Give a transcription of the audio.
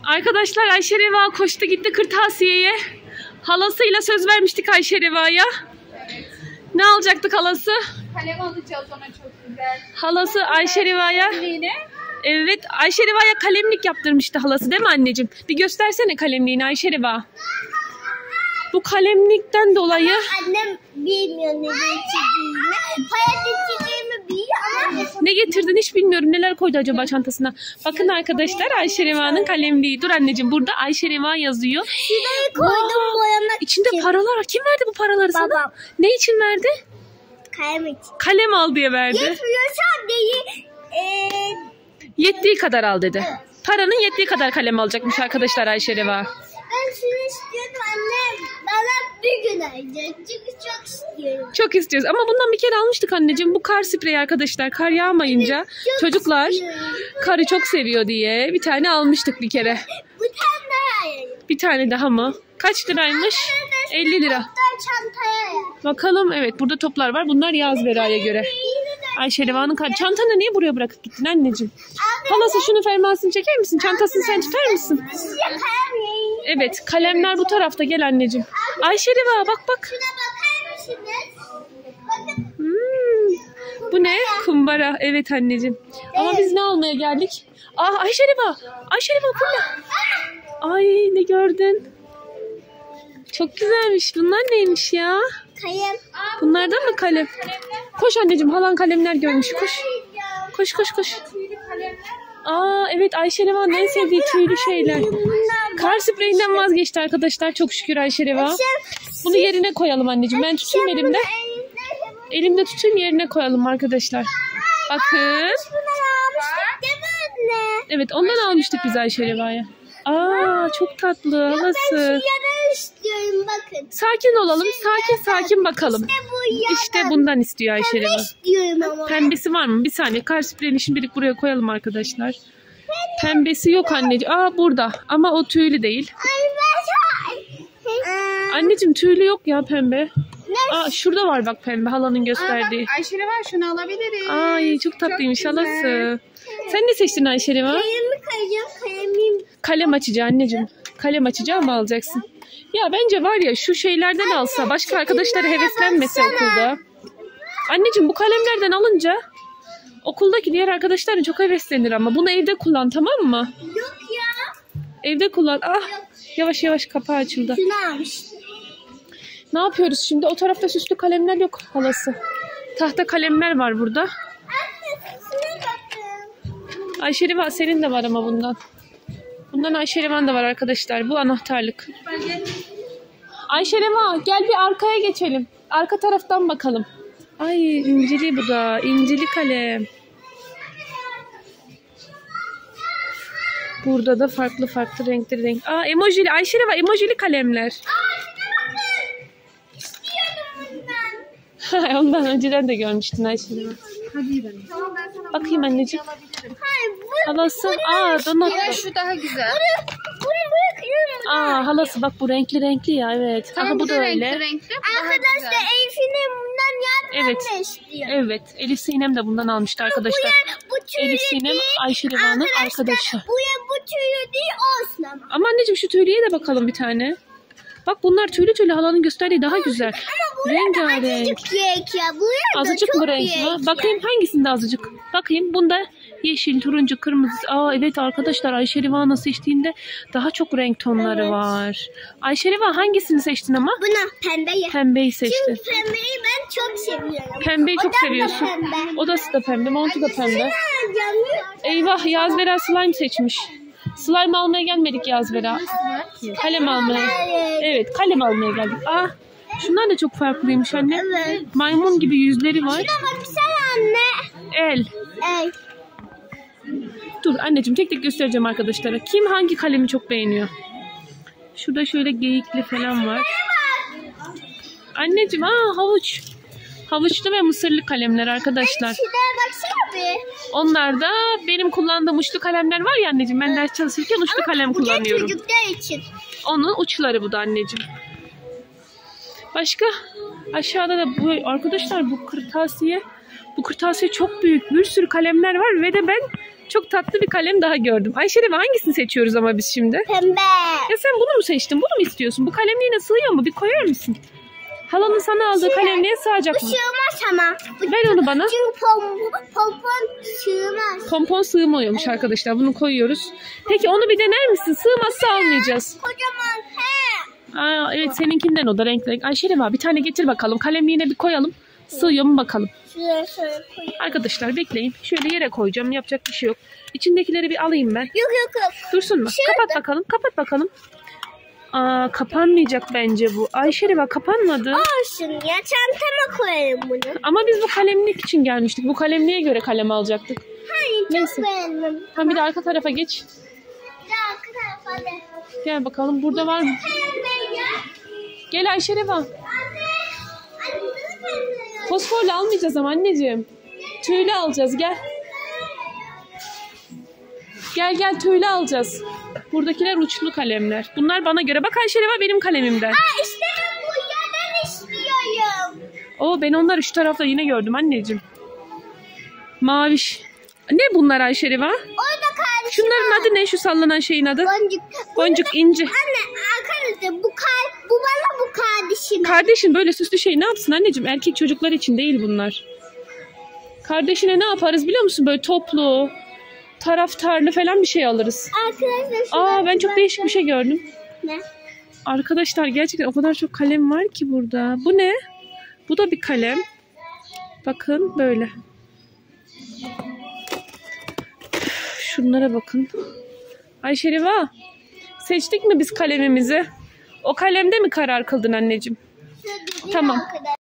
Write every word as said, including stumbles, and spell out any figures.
Arkadaşlar Ayşe Reva koştu gitti kırtasiyeye. Halasıyla söz vermiştik Ayşe Reva'ya. Ne alacaktık halası? Kalem alacağız ona çok güzel. Halası Ayşe Reva'ya. Evet, Ayşe Reva'ya kalemlik yaptırmıştı halası değil mi anneciğim? Bir göstersene kalemliğini Ayşe Reva. Bu kalemlikten dolayı... Ama annem bilmiyor ne getirdiğimi. Para getirdiğimi biliyor ama... Ne getirdin hiç bilmiyorum. Neler koydu acaba çantasına? Bakın arkadaşlar Ayşe Reva'nın kalemliği. Dur anneciğim burada Ayşe Reva yazıyor. Şuraya koydum boyamak İçinde için. paralar var. Kim verdi bu paraları sana? Babam. Ne için verdi? Kalem için. Kalem al diye verdi. Yetmiyorsa değil. Eee... Yettiği kadar al dedi. Paranın yettiği kadar kalem alacakmış arkadaşlar Ayşe Reva. Ben şunu istiyordum anne. Bana bir gün ayıracak. Çünkü çok istiyorum. Çok istiyoruz ama bundan bir kere almıştık anneciğim. Bu kar spreyi arkadaşlar. Kar yağmayınca çok çocuklar istiyorum. karı çok seviyor diye bir tane almıştık bir kere. Bu tane daha ayırayım. Bir tane daha mı? Kaç liraymış? elli lira. Çantaya ayırayım. Bakalım evet burada toplar var. Bunlar Yaz Vera'ya göre. Ayşe Reva'nın kar... Çantanı niye buraya bırakıp gittin anneciğim? Halası şunu fermuarını çeker misin? Çantasını sen tutar mısın? Evet kalemler bu tarafta gel anneciğim. Ayşe Reva bak bak. Şuna bakar mısınız? Bakın. Hmm, bu ne? Kumbara. Evet anneciğim. Ama biz ne almaya geldik? Aa Ayşe Reva. Ayşe Reva bu ne? Ay ne gördün? Çok güzelmiş. Bunlar neymiş ya? Kalem. Bunlardan mı kalem? Koş anneciğim halan kalemler görmüş. Koş. Koş koş koş. Aa evet Ayşe Reva'nın en sevdiği tüylü şeyler. Kar spreyinden vazgeçti arkadaşlar. Çok şükür Ayşe Reva. Bunu yerine koyalım anneciğim. Ben tutayım elimde. Elimde tutayım yerine koyalım arkadaşlar. Bakın. Evet ondan almıştık biz Ayşe Reva'ya. Aa çok tatlı halası. İstiyorum bakın. Sakin olalım. Sakin sakin bakalım. İşte bu İşte bundan istiyor Ayşe Reva. istiyorum ama. Pembesi var mı? Bir saniye. Kar spreyini şimdilik buraya koyalım arkadaşlar. Pembesi yok anneciğim. Aa burada. Ama o tüylü değil. Anneciğim tüylü yok ya pembe. Aa şurada var bak pembe halanın gösterdiği. Ayşe Reva şunu alabiliriz. Ay çok tatlıymış Çok güzel. halası. Sen ne seçtin Ayşe Reva? Kalemi kayacağım. Kalemim. Kalem açıcı anneciğim. Kalem açıcı mı alacaksın? Ya bence var ya şu şeylerden alsa başka arkadaşları heveslenmese okulda. Anneciğim bu kalemlerden alınca okuldaki diğer arkadaşların çok heveslenir ama bunu evde kullan tamam mı? Yok ya. Evde kullan. Ah yavaş yavaş kapağı açıldı. Şunu almıştım. Ne yapıyoruz şimdi? O tarafta süslü kalemler yok halası. Tahta kalemler var burada. Anne şuna bakın. Ayşe Reva senin de var ama bundan. Bundan Ayşe Reva'nın da var arkadaşlar. Bu anahtarlık. Ayşe Reva gel bir arkaya geçelim. Arka taraftan bakalım. Ay incili bu da. İncili kalem. Burada da farklı farklı renkli renk. Aa emojili. Ayşe Reva emojili kalemler. Ondan önceden de görmüştün Ayşe Reva. Bakayım anneciğim. Hayır bu. Halası. Aa donat. Ya şu daha güzel. Bunu bırakıyorum. Aa halası bak bu renkli renkli ya evet. Tamam, Aha bu da renkli, öyle. renkli. Bu daha Arkadaşlar güzel. Elif'in bundan yardım Evet. ne istiyor? Evet. Elif Sinem de bundan almıştı arkadaşlar. Bu, bu tüylü Elif Sinem değil. Ayşe Reva'nın arkadaşı. Bu ya bu tüylü değil olsun ama. Ama anneciğim şu tüylüye de bakalım bir tane. Bak bunlar tüylü tüylü halanın gösterdiği daha güzel. Ama bu Rengarenk. azıcık yek ya. Bu ya da Azıcık çok mı renk yek mi? ya. Bakayım hangisinde azıcık. Bakayım bunda yeşil, turuncu, kırmızı. Aa evet arkadaşlar Ayşe Reva'nı seçtiğinde daha çok renk tonları Evet. var. Ayşe Reva hangisini seçtin ama? Buna pembe. Pembeyi seçti. Çünkü pembeyi ben çok seviyorum. Pembeyi çok Odam da seviyorsun. pembe. Odası da pembe, montu da pembe. Canlı. Eyvah Yaz Vera slime seçmiş. Slime almaya gelmedik Yaz Vera. Kalem almaya. Evet kalem almaya geldik. Ah şunlar da çok farklıymış anne. Evet. Maymun gibi yüzleri var. Şuna baksana anne. El. Evet. Dur anneciğim tek tek göstereceğim arkadaşlara. Kim hangi kalemi çok beğeniyor? Şurada şöyle geyikli falan var. Anneciğim aa havuç. Havuçlu ve mısırlı kalemler arkadaşlar. Şuraya baksana bir. Onlar da benim kullandığım uçlu kalemler var ya anneciğim. Ben ders çalışırken uçlu kalem Bu da kullanıyorum. çocuklar için. Onun uçları bu da anneciğim. Başka? Aşağıda da bu arkadaşlar bu kırtasiye. Bu kırtasiye çok büyük. Bir sürü kalemler var ve de ben Çok tatlı bir kalem daha gördüm. Ayşe hangisini seçiyoruz ama biz şimdi? Pembe. Ya sen bunu mu seçtin? Bunu mu istiyorsun? Bu kalemliğine sığıyor mu? Bir koyar mısın? Halanın sana aldığı kalemliğe sığacak Bu mı? sığmaz ama. Bu- Ver onu bana. Çünkü pompon, pompon sığmaz. Pompon sığmıyormuş arkadaşlar. Bunu koyuyoruz. Peki onu bir dener misin? Sığmazsa almayacağız. Kocaman he. Aa, evet seninkinden o da renk renk. Ayşe var bir tane getir bakalım. Kalemliğine bir koyalım. Sığıyor mu bakalım. Şuraya şöyle koyayım. Arkadaşlar bekleyin. Şöyle yere koyacağım. Yapacak bir şey yok. İçindekileri bir alayım ben. Yok yok yok. Dursun mu? Şurada. Kapat bakalım. Kapat bakalım. Aa, kapanmayacak bence bu. Ayşe bak kapanmadı. Olsun ya, çantama koyarım bunu. Ama biz bu kalemlik için gelmiştik. Bu kalemliğe göre kalem alacaktık. Hayır, çok Neyse. beğendim. Ha bir de arka tarafa geç. Bir de arka tarafa de. Gel bakalım burada var mı? Pembe ya. Gel Ayşe Reva. Anne. Anne bunu pembe ya. Fosforlu almayacağız ama anneciğim. Tüylü alacağız gel. Gel gel tüylü alacağız. Buradakiler uçlu kalemler. Bunlar bana göre. Bak Ayşe Reva benim kalemimden. Aa, işte ben bu yerden istiyorum. Oo ben onları şu tarafta yine gördüm anneciğim. Maviş. Ne bunlar Ayşe Reva? Orada kardeşim Şunların var. adı ne şu sallanan şeyin adı? Boncuk. Boncuk, inci. Anne arkadaşlar bu kar, bu bana bu kardeşim. Kardeşin böyle süslü şey ne yapsın anneciğim? Erkek çocuklar için değil bunlar. Kardeşine ne yaparız biliyor musun? Böyle toplu, taraftarlı falan bir şey alırız. Arkadaşlar şu Aa ben çok değişik bir şey gördüm. Ne? Arkadaşlar gerçekten o kadar çok kalem var ki burada. Bu ne? Bu da bir kalem. Bakın böyle. Şunlara bakın. Ayşe Reva, seçtik mi biz kalemimizi? O kalemde mi karar kıldın anneciğim? Şu dediğim Tamam. arkadaşlar.